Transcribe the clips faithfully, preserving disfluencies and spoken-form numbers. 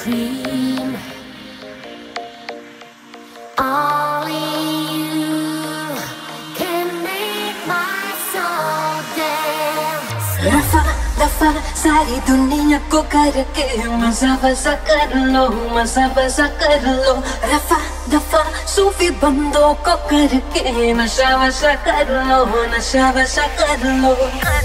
cream. Only you can make my soul dance. रफा दफा सारी दुनिया को करके मजा वजा कर लो, मजा वजा कर लो। रफा दफा सूफी बंदों को करके नशा वशा कर लो, नशा वशा कर लो।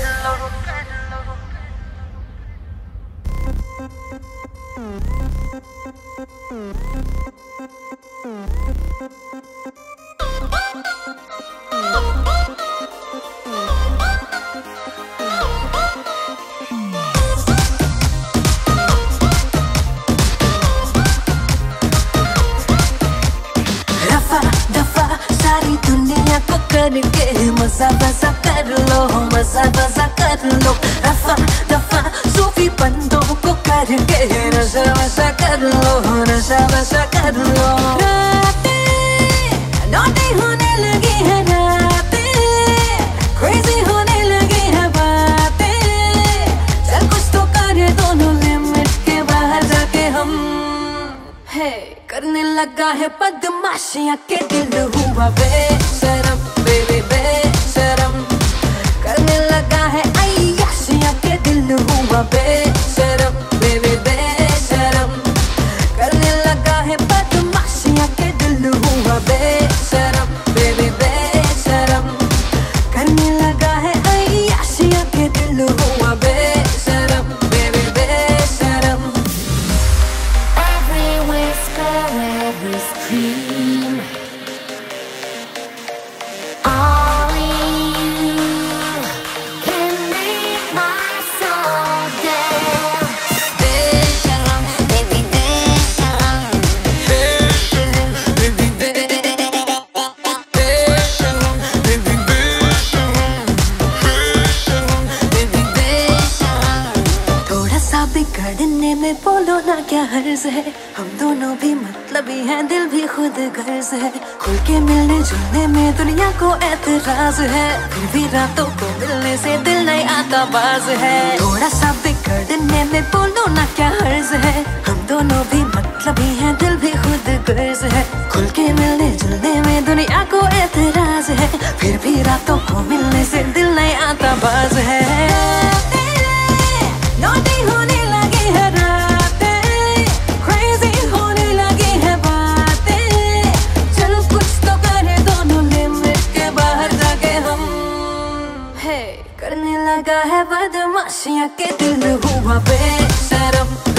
करके मजा वजा कर लो, मजा वजा कर लो। रफा दफा सूफी बंदों को करके नशा वशा कर लो, नशा वशा कर लो। रातें नौटी होने लगी है, रातें क्रेजी होने लगी है बातें। चल कुछ तो करे दोनों लिमिट के बाहर जाके हम है करने लगा है बदमाशियां के दिल हुआ बेशरम, बेबी बेशरम। करने लगा है अय्याशियां के दिल हुआ बेशरम, बेबी बेशरम। करने लगा है बदमाशियां के दिल हुआ बेशरम, बेबी बेशरम। करने लगा है अय्याशियां के दिल हुआ बेशरम, बेबी बेशरम। Every whisper, every scream. बिगड़ने में बोलो ना क्या हर्ज है, हम दोनों भी मतलबी हैं, दिल भी खुद गर्ज है। खुल के मिलने जुलने में दुनिया को एतराज है, फिर भी रातों को मिलने से दिल नहीं आता बाज है। थोड़ा सा बिगड़ने में बोलो ना क्या हर्ज है, हम दोनों भी मतलबी हैं, दिल भी खुद गर्ज है। खुल के मिलने जुलने में दुनिया को एतराज है, फिर भी रातों को मिलने से दिल नहीं आता बाज है। नौटी होने लगी है रातें, क्रेजी होने लगी है बातें। चल कुछ तो करे दोनों लिमिट के बाहर जाके हम है करने लगा है बदमाशियां के दिल हुआ बेशरम।